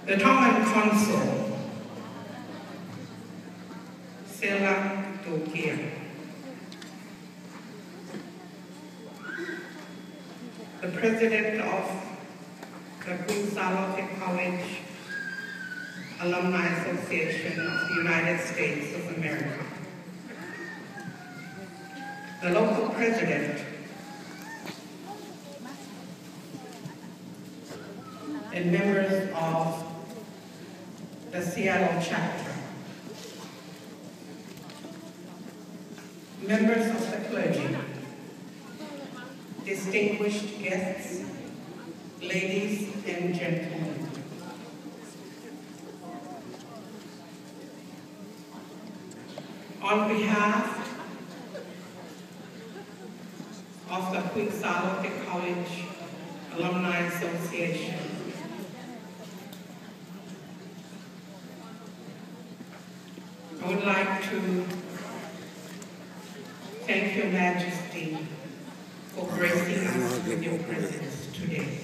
the Tongan Consul, Sela Tokia, the President of the Queen Charlotte College Alumni Association of the United States of America, the local president, and members of the Seattle chapter, members of the clergy, distinguished guests, ladies and gentlemen. On behalf of the Queen Charlotte College Alumni Association, I would like to thank Your Majesty for gracing us with your presence today.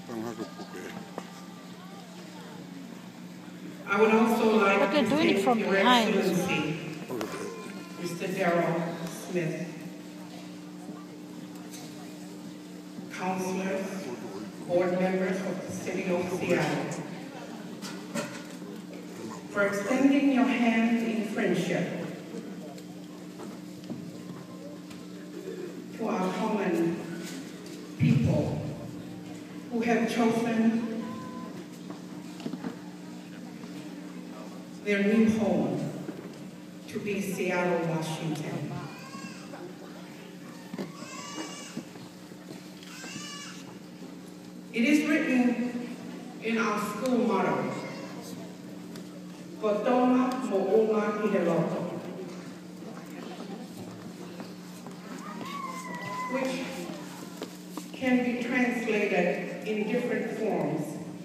I would also like to thank Your Excellency, Mr. Darrell Smith, councilors, board members of the City of Seattle, for extending your hand in friendship to our common people who have chosen their new home to be Seattle, Washington. It is written in our school motto, Kotoma Mo'oma Hideloto, which can be translated in different forms.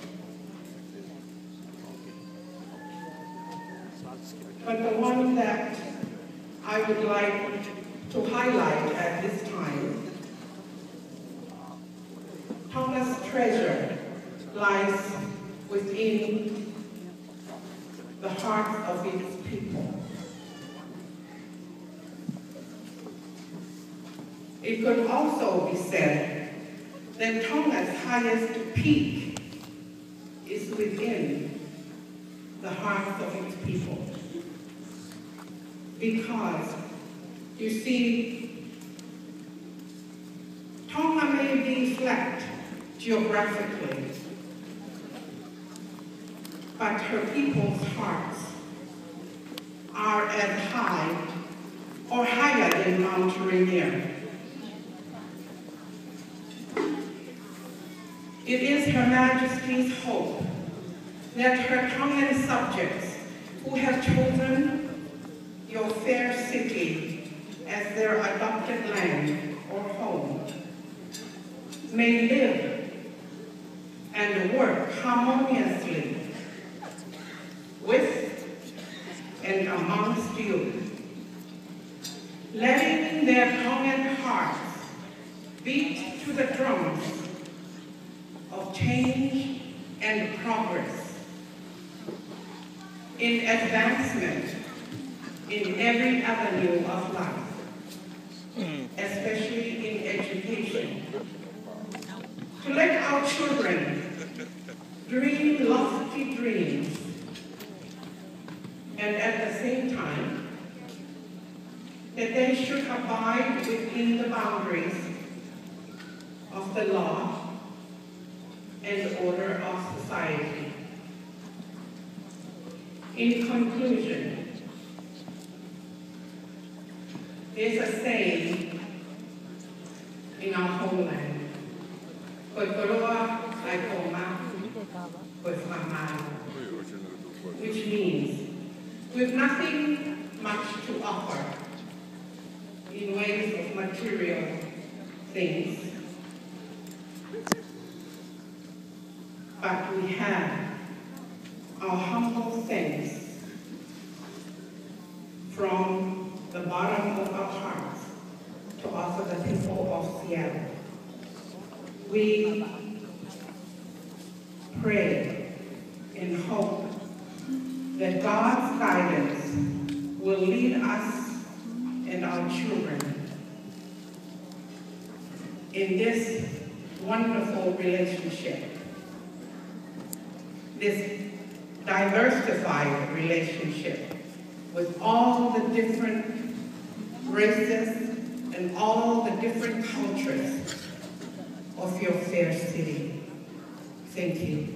But the one that I would like to highlight at this time, Tonga's treasure lies within the heart of its people. It could also be said that Tonga's highest peak is within the hearts of its people. Because, you see, Tonga may be flat geographically, but her people's hearts are as high or higher than Mount Rainier. It is Her Majesty's hope that her Tongan subjects who have chosen your fair city as their adopted land or home may live and work harmoniously with and amongst you, letting their Tongan hearts beat to the drums of change and progress, in advancement in every avenue of life, especially in education. To let our children dream lofty dreams, and at the same time, that they should abide within the boundaries of the law and order of society. In conclusion, there's a saying in our homeland, which means with nothing much to offer in ways of material things, but we have our humble thanks from the bottom of our hearts to offer the people of Seattle. We pray in in hope that God's guidance will lead us and our children in this wonderful relationship, this diversified relationship with all the different races and all the different cultures of your fair city. Thank you.